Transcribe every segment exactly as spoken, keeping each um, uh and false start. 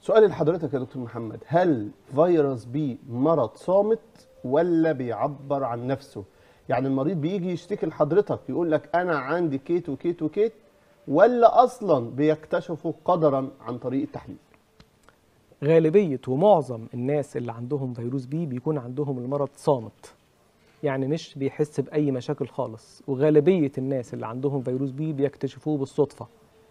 سؤالي لحضرتك يا دكتور محمد، هل فيروس بي مرض صامت ولا بيعبر عن نفسه؟ يعني المريض بيجي يشتكي لحضرتك يقول لك انا عندي كيت وكيت وكيت، ولا اصلا بيكتشفوا قدرا عن طريق التحليل؟ غالبية ومعظم الناس اللي عندهم فيروس بي بيكون عندهم المرض صامت، يعني مش بيحس بأي مشاكل خالص. وغالبية الناس اللي عندهم فيروس بي بيكتشفوه بالصدفة،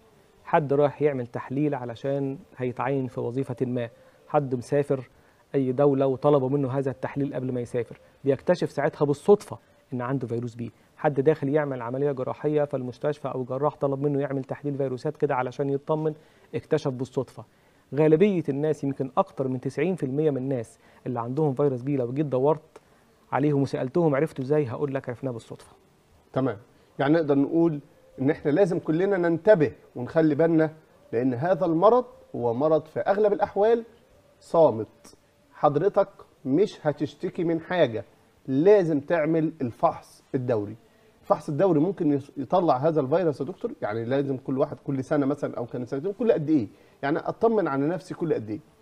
حد رايح يعمل تحليل علشان هيتعين في وظيفة ما، حد مسافر أي دولة وطلبوا منه هذا التحليل قبل ما يسافر، بيكتشف ساعتها بالصدفة إن عنده فيروس بي. حد داخل يعمل عملية جراحية فالمستشفى أو جراح طلب منه يعمل تحليل فيروسات كده علشان يطمن، اكتشف بالصدفة. غالبية الناس، يمكن أكتر من تسعين في المية من الناس اللي عندهم فيروس بي، لو جيت دورت عليهم وسألتهم عرفتوا إزاي، هقول لك عرفناه بالصدفة. تمام. يعني نقدر نقول ان احنا لازم كلنا ننتبه ونخلي بالنا، لان هذا المرض هو مرض في اغلب الاحوال صامت. حضرتك مش هتشتكي من حاجه، لازم تعمل الفحص الدوري. الفحص الدوري ممكن يطلع هذا الفيروس يا دكتور؟ يعني لازم كل واحد كل سنه مثلا او كان سنتين، كل قد ايه؟ يعني اطمن على نفسي كل قد ايه؟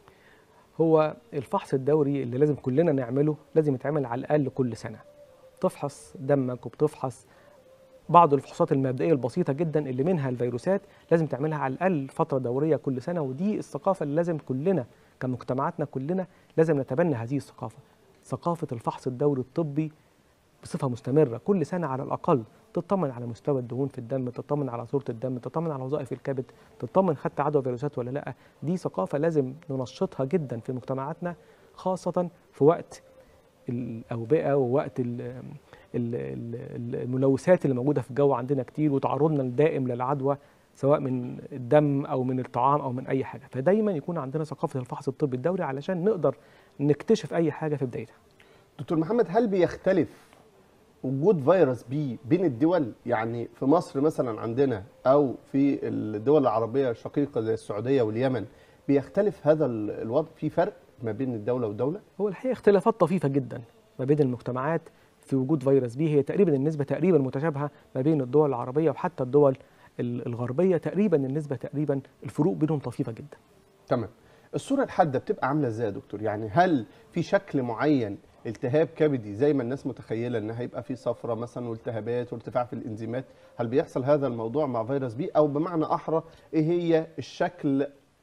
هو الفحص الدوري اللي لازم كلنا نعمله لازم يتعمل على الأقل كل سنة. بتفحص دمك وبتفحص بعض الفحوصات المبدئية البسيطة جدا اللي منها الفيروسات، لازم تعملها على الأقل فترة دورية كل سنة. ودي الثقافة اللي لازم كلنا كمجتمعاتنا كلنا لازم نتبنى هذه الثقافة، ثقافة الفحص الدوري الطبي بصفة مستمرة كل سنة على الأقل. تطمن على مستوى الدهون في الدم، تطمن على صورة الدم، تطمن على وظائف الكبد، تطمن خدت عدوى فيروسات ولا لا. دي ثقافة لازم ننشطها جدا في مجتمعاتنا، خاصة في وقت الأوبئة ووقت ال ال ال الملوثات اللي موجودة في الجو عندنا كتير، وتعرضنا الدائم للعدوى سواء من الدم أو من الطعام أو من أي حاجة. فدايما يكون عندنا ثقافة الفحص الطبي الدوري علشان نقدر نكتشف أي حاجة في بدايتها. دكتور محمد، هل بيختلف وجود فيروس بي بين الدول؟ يعني في مصر مثلا عندنا او في الدول العربيه الشقيقه زي السعوديه واليمن، بيختلف هذا الوضع؟ في فرق ما بين الدوله والدوله؟ هو الحقيقة اختلافات طفيفة جدا ما بين المجتمعات في وجود فيروس بي. هي تقريبا النسبة تقريبا متشابهة ما بين الدول العربية وحتى الدول الغربية، تقريبا النسبة تقريبا الفروق بينهم طفيفة جدا. تمام. الصوره الحاده بتبقى عامله ازاي يا دكتور؟ يعني هل في شكل معين التهاب كبدي زي ما الناس متخيله ان هيبقى في صفرة مثلا والتهابات وارتفاع في الانزيمات؟ هل بيحصل هذا الموضوع مع فيروس بي؟ او بمعنى احرى، ايه هي الشكل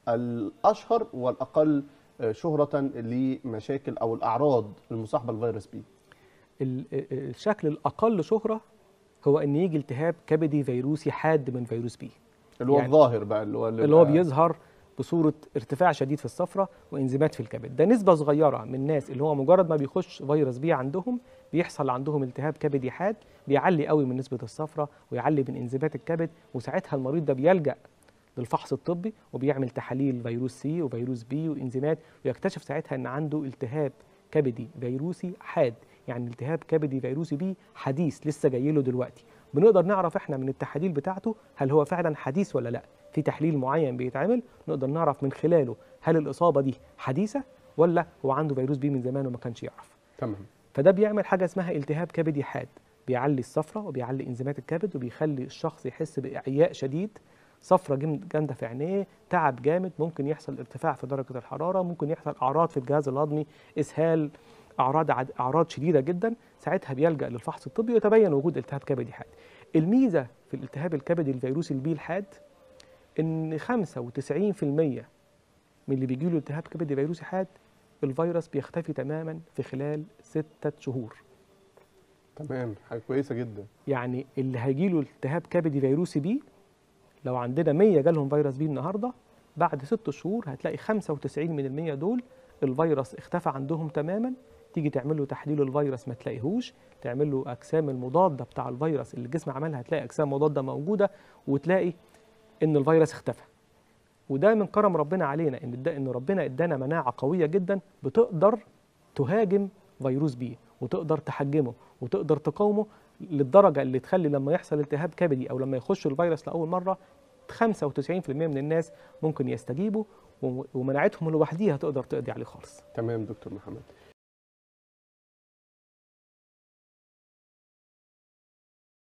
الاشهر والاقل شهرة لمشاكل او الاعراض المصاحبه لفيروس بي؟ الشكل الاقل شهرة هو ان يجي التهاب كبدي فيروسي حاد من فيروس بي، اللي هو يعني الظاهر بقى، اللي هو اللي, اللي هو بيظهر بصورة ارتفاع شديد في الصفرة وانزيمات في الكبد. ده نسبة صغيرة من الناس اللي هو مجرد ما بيخش فيروس بي عندهم بيحصل عندهم التهاب كبدي حاد، بيعلي قوي من نسبة الصفرة ويعلي من انزيمات الكبد، وساعتها المريض ده بيلجأ للفحص الطبي وبيعمل تحاليل فيروس سي وفيروس بي وانزيمات، ويكتشف ساعتها ان عنده التهاب كبدي فيروسي حاد، يعني التهاب كبدي فيروسي بي حديث لسه جاي له دلوقتي. بنقدر نعرف احنا من التحاليل بتاعته هل هو فعلا حديث ولا لا. في تحليل معين بيتعمل نقدر نعرف من خلاله هل الإصابة دي حديثة ولا هو عنده فيروس بي من زمان وما كانش يعرف. تمام. فده بيعمل حاجة اسمها التهاب كبدي حاد، بيعلي الصفرة وبيعلي انزيمات الكبد وبيخلي الشخص يحس بإعياء شديد، صفرة جامدة في عينيه، تعب جامد، ممكن يحصل ارتفاع في درجة الحرارة، ممكن يحصل أعراض في الجهاز الهضمي، إسهال، أعراض أعراض شديدة جدا. ساعتها بيلجأ للفحص الطبي ويتبين وجود التهاب كبدي حاد. الميزة في الالتهاب الكبدي الفيروسي البي الحاد إن خمسة وتسعين في المية من اللي بيجي له التهاب كبدي فيروسي حاد الفيروس بيختفي تماما في خلال ستة شهور. تمام، حاجة كويسة جدا. يعني اللي هيجي له التهاب كبدي فيروسي بي، لو عندنا مية جالهم فيروس بي النهارده، بعد ست شهور هتلاقي خمسة وتسعين من المية دول الفيروس اختفى عندهم تماما. تيجي تعمل له تحليل الفيروس ما تلاقيهوش، تعمل له اجسام المضاده بتاع الفيروس اللي الجسم عملها هتلاقي اجسام مضاده موجوده، وتلاقي ان الفيروس اختفى. وده من كرم ربنا علينا ان ان ربنا ادانا مناعه قويه جدا بتقدر تهاجم فيروس بي وتقدر تحجمه وتقدر تقاومه للدرجه اللي تخلي لما يحصل التهاب كبدي او لما يخش الفيروس لاول مره خمسة وتسعين في المية من الناس ممكن يستجيبوا، ومناعتهم لوحديها تقدر تقضي عليه خالص. تمام دكتور محمد.